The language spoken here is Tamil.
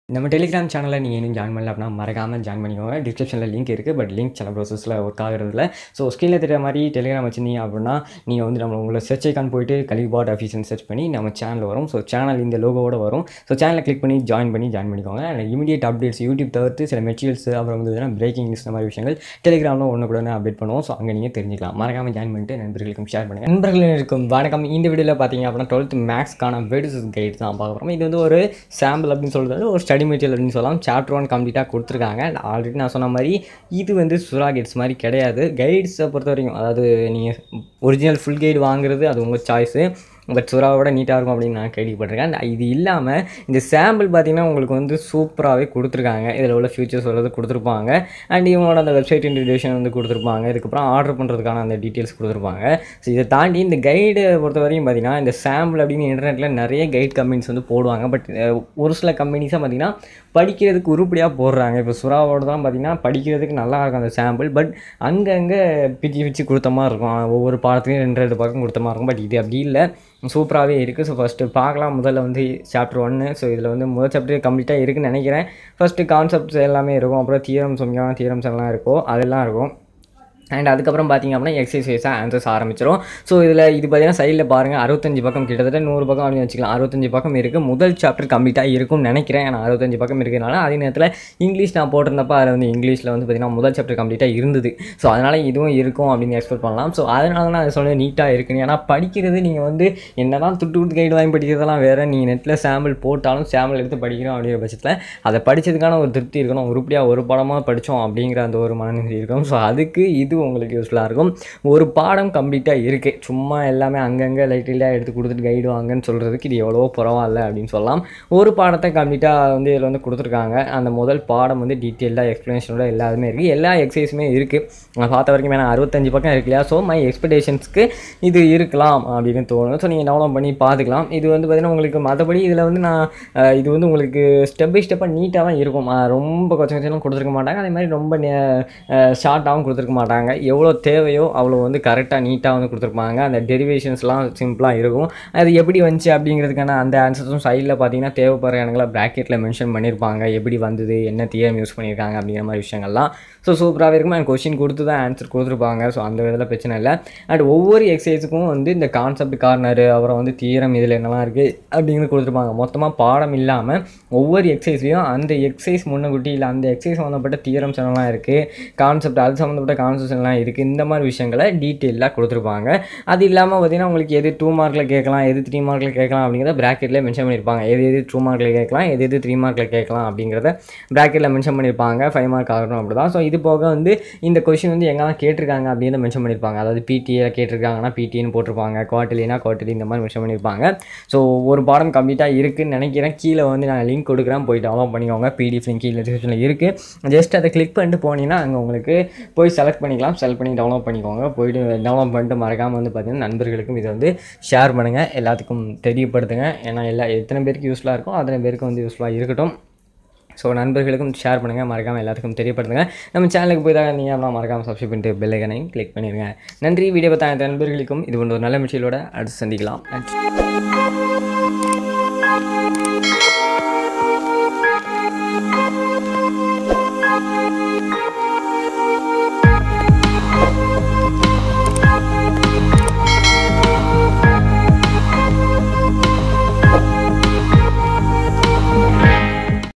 நம்ம டெலிகிராம் சேனலில் நீங்கள் இன்னும் ஜாயின் பண்ணல அப்படின்னா மறக்காமல் ஜாயின் பண்ணிக்கோங்க. டிஸ்கிரிப்ஷனில் லிங்க் இருக்குது. பட் லிங்க் சில ப்ரோசஸில் ஒர்க் ஆகிறதில்ல. ஸோ ஸ்க்ரீனில் தெரிகிற மாதிரி டெலிகிராம் வச்சுருந்தீங்க அப்படின்னா நீங்கள் வந்து உங்களை சர்ச் ஐக்கான் போய்ட்டு கல்விபாட் ஆஃபீஸ்னு சர்ச் பண்ணி நம்ம சேனல் வரும். ஸோ சேனல் இந்த லோகோவோட வரும். ஸோ சேனலை கிளிக் பண்ணி ஜாயின் பண்ணிக்கோங்க. இமீடியட் அப்டேட்ஸ் யூடியூப் தவிர்த்து சில மெட்டீரியல்ஸ் அப்புறம் வந்து பிரேக்கிங் நியூஸ் இந்த மாதிரி விஷயங்கள் டெலிகிராமில் ஒன்று கூட அப்டேட் பண்ணுவோம். ஸோ அங்கே நீங்கள் தெரிஞ்சிக்கலாம். மறக்காமல் ஜாயின் பண்ணிட்டு நண்பர்களுக்கும் ஷேர் பண்ணுங்கள். நண்பர்களுக்கும் வணக்கம். இந்த வீடியோவில் பார்த்தீங்க அப்படின்னா 12th மேக்ஸ்க்கான வேர்ட்ஸ் கைட் தான் பார்க்க போகிறோம். இது வந்து ஒரு சாம்பிள் அப்படின்னு சொல்கிறது, ஒரு ஸ்டடி மெட்டீரியல் அப்படின்னு சொல்லலாம். சாப்டர் 1 கம்ப்ளீட்டாக கொடுத்துருக்காங்க. ஆல்ரெடி நான் சொன்ன மாதிரி இது வந்து சுறா கைட்ஸ் மாதிரி கிடையாது. கைட்ஸை பொறுத்த வரைக்கும், அதாவது நீங்கள் ஒரிஜினல் ஃபுல் கைடு வாங்குறது அது உங்கள் சாய்ஸு. பட் சுறாவோட நீட்டாக இருக்கும் அப்படின்னு நான் கேள்விப்பட்டிருக்கேன். இது இல்லாமல் இந்த சாம்பிள் பார்த்திங்கன்னா உங்களுக்கு வந்து சூப்பராகவே கொடுத்துருக்காங்க. இதில் உள்ள ஃபியூச்சர்ஸ் உள்ளது கொடுத்துருப்பாங்க. அண்ட் இவங்களோட அந்த வெப்சைட் இன்ட்ரடியூஷன் வந்து கொடுத்துருப்பாங்க. இதுக்கப்புறம் ஆர்டர் பண்ணுறதுக்கான அந்த டீட்டெயில்ஸ் கொடுத்துருப்பாங்க. ஸோ இதை தாண்டி இந்த கைடு பொறுத்த வரைக்கும் பார்த்திங்கன்னா இந்த சாம்பிள் அப்படின்னு இன்டர்நெட்டில் நிறைய கைட் கம்பெனிஸ் வந்து போடுவாங்க. பட் ஒரு சில கம்பெனிஸாக பார்த்திங்கன்னா படிக்கிறதுக்கு உருப்படியாக போடுறாங்க. இப்போ சுறாவோட தான் பார்த்திங்கன்னா படிக்கிறதுக்கு நல்லா இருக்கும் அந்த சாம்பிள். பட் அங்கங்கே பிச்சு கொடுத்த மாதிரி இருக்கும். ஒவ்வொரு பாடத்துலையும் 2 பக்கம் கொடுத்த மாதிரி இருக்கும். பட் இது அப்படி இல்லை, சூப்பராகவே இருக்குது. ஸோ ஃபஸ்ட்டு பார்க்கலாம். முதல்ல வந்து சாப்டர் 1. ஸோ இதில் வந்து முதல் சாப்டர் கம்ப்ளீட்டாக இருக்குதுன்னு நினைக்கிறேன். ஃபஸ்ட்டு கான்செப்ட்ஸ் எல்லாமே இருக்கும். அப்புறம் தியரம்ஸ், முக்கியமான தியரம்ஸ் எல்லாம் இருக்கும், அதெல்லாம் இருக்கும். அண்ட் அதுக்கப்புறம் பார்த்திங்க அப்படின்னா எக்ஸசைஸ் வைஸாக ஆன்சர்ஸ் ஆரம்பிச்சிடும். ஸோ இதில் இது பார்த்திங்கன்னா சைடில் பாருங்கள் 65 பக்கம், கிட்டத்தட்ட 100 பக்கம் அப்படின்னு வச்சுக்கலாம். 65 பக்கம் இருக்குது. முதல் சாப்டர் கம்ப்ளீட்டாக இருக்கும்னு நினைக்கிறேன். ஏன்னா 65 பக்கம் இருக்கிறதுனால. அதே நேரத்தில் இங்கிலீஷ் நான் போட்டிருந்தப்போ அதில் வந்து இங்கிலீஷில் வந்து பார்த்திங்கன்னா முதல் சாப்டர் கம்ப்ளீட்டாக இருந்தது. ஸோ அதனால் இதுவும் இருக்கும் அப்படின்னு எக்ஸ்பெக்ட் பண்ணலாம். ஸோ அதனால தான் அதை சொல்ல நீட்டாக இருக்குன்னு. ஏன்னா படிக்கிறது நீங்கள் வந்து என்ன தான் துட்டு கைடு வாங்கி படிக்கிறதெல்லாம் வேறு. நீங்கள் நெட்டில் சாம்பிள் போட்டாலும் சாம்பிள் எடுத்து படிக்கிறோம் அப்படிங்கிற பட்சத்தில் அதை படித்ததுக்கான ஒரு திருப்தி இருக்கணும். உருப்படியாக ஒரு பாடமாக படித்தோம் அப்படிங்கிற அந்த ஒரு மனநிலை இருக்கும். ஸோ அதுக்கு இது உங்களுக்கு யூஸ்ஃபுல்லாக இருக்கும். ஒரு பாடம் கம்ப்ளீட்டாக இருக்குது. சும்மா எல்லாமே அங்கங்கே லைட்டாக எடுத்து கொடுத்துட்டு கைடு வாங்கன்னு சொல்கிறதுக்கு இது எவ்வளோ பரவாயில்ல அப்படின்னு சொல்லலாம். ஒரு பாடத்தை கம்ப்ளீட்டாக வந்து இதில் வந்து கொடுத்துருக்காங்க. அந்த முதல் பாடம் வந்து டீட்டெயிலாக எக்ஸ்ப்ளனேஷனோட எல்லாருமே இருக்குது. எல்லா எக்ஸசைஸுமே இருக்குது. நான் பார்த்த வரைக்கும் வேணா 65 பக்கம் இருக்கு இல்லையா. ஸோ மை எக்ஸ்பெக்டேஷன்ஸ்க்கு இது இருக்கலாம் அப்படின்னு தோணும். ஸோ நீங்கள் டவுன்லோட் பண்ணி பார்த்துக்கலாம். இது வந்து பார்த்திங்கன்னா உங்களுக்கு மற்றபடி இதில் வந்து நான் இது வந்து உங்களுக்கு ஸ்டெப் பை ஸ்டெப்பாக நீட்டாக தான் இருக்கும். ரொம்ப கொஞ்சம் கொடுத்துருக்க மாட்டாங்க. அதே மாதிரி ரொம்ப ஷார்ட்டாகவும் கொடுத்துருக்க மாட்டாங்க. எவ்வளோ தேவையோ அவ்வளோ வந்து கரெக்டாக நீட்டாக வந்து கொடுத்துருப்பாங்க. அந்த டெரிவேஷன்ஸ்லாம் சிம்பிளாக இருக்கும். அது எப்படி வந்துச்சு அப்படிங்கிறதுக்கான அந்த ஆன்சர்ஸும் சைடில் பார்த்தீங்கன்னா தேவைப்படுற இடங்களை ப்ராக்கெட்டில் மென்ஷன் பண்ணியிருப்பாங்க. எப்படி வந்தது, என்ன தியரம் யூஸ் பண்ணியிருக்காங்க அப்படிங்கிற மாதிரி விஷயங்கள்லாம். ஸோ சூப்பராகவே இருக்கும். அண்ட் கொஸ்டின் கொடுத்து தான் ஆன்சர் கொடுத்துருப்பாங்க. ஸோ அந்த விதத்தில் பிரச்சனை இல்லை. அண்ட் ஒவ்வொரு எக்ஸசைஸுக்கும் வந்து இந்த கான்செப்ட் கார்னரு, அப்புறம் வந்து தியரம் இதில் என்னெல்லாம் இருக்குது அப்படிங்கிறது கொடுத்துருப்பாங்க. மொத்தமாக பாடம் இல்லாமல் ஒவ்வொரு எக்ஸசைஸ்லையும் அந்த எக்ஸசைஸ் முன்னகுட்டி இல்லை அந்த எக்ஸசைஸ் சம்மந்தப்பட்ட தியரம்ஸ் என்னெல்லாம் இருக்குது, கான்செப்ட் அது சம்மந்தப்பட்ட கான்செப்ட்ஸ் எல்லாம் இருக்குது. இந்த மாதிரி விஷயங்களை டீட்டெயிலாக கொடுத்துருப்பாங்க. அது இல்லாமல் பார்த்திங்கன்னா உங்களுக்கு எது 2 மார்க்கில் கேட்கலாம், எது 3 மார்க்கில் கேட்கலாம் அப்படிங்கிறத ப்ராக்கெட்டில் மென்ஷன் பண்ணியிருப்பாங்க. எது 2 மார்க்கில் கேட்கலாம், எது 3 மார்க்கில் கேட்கலாம் அப்படிங்கிறத ப்ராக்கெட்டில் மென்ஷன் பண்ணியிருப்பாங்க. 5 மார்க் ஆகணும் அப்படி தான். ஸோ இது போக வந்து இந்த கொஷின் வந்து எங்கெல்லாம் கேட்டிருக்காங்க அப்படின்னு மென்ஷன் பண்ணியிருப்பாங்க. அதாவது பிடிஏ கேட்டிருக்காங்கன்னா பிடின்னு போட்டிருப்பாங்க, குவார்ட்டர்லினா குவார்ட்டர்லி இந்த மாதிரி மென்ஷன் பண்ணியிருப்பாங்க. ஸோ ஒரு பாடம் கம்ப்ளீட்டாக இருக்குதுன்னு நினைக்கிறேன். கீழே வந்து நான் லிங்க் கொடுக்குறேன், போய் டவுன்லோட் பண்ணிக்கோங்க. பிடிஎஃப் லிங்க் கீழே டிஸ்கிரிப்ஷனில் இருக்குது. ஜஸ்ட் அதை கிளிக் பண்ணிட்டு போனீங்கன்னா அங்கே உங்களுக்கு போய் செலக்ட் பண்ணிக்கலாம். செலக்ட் பண்ணி டவுன்லோட் பண்ணிக்கோங்க. போய்ட்டு டவுன்லோட் பண்ணிட்டு மறக்காமல் வந்து பார்த்திங்கன்னா நண்பர்களுக்கும் இதை வந்து ஷேர் பண்ணுங்கள், எல்லாத்துக்கும் தெரியப்படுத்துங்க. ஏன்னா எத்தனை பேருக்கு யூஸ்ஃபுல்லாக இருக்கும் அத்தனை பேருக்கு வந்து யூஸ்ஃபுல்லாக இருக்கட்டும். ஸோ நண்பர்களுக்கும் ஷேர் பண்ணுங்கள், மறக்காமல் எல்லாத்துக்கும் தெரியப்படுத்துங்க. நம்ம சேனலுக்கு போய் தான் நீங்கள் அப்படின்னா மறக்காமல் சப்ஸ்கிரைப் பண்ணிட்டு பெல் ஐக்கனையும் கிளிக் பண்ணிடுங்க. நன்றி. வீடியோ பார்த்த நண்பர்களுக்கும் இது போன்ற ஒரு நல்ல மெட்டீரியலோட அடுத்து சந்திக்கலாம். நன்றி.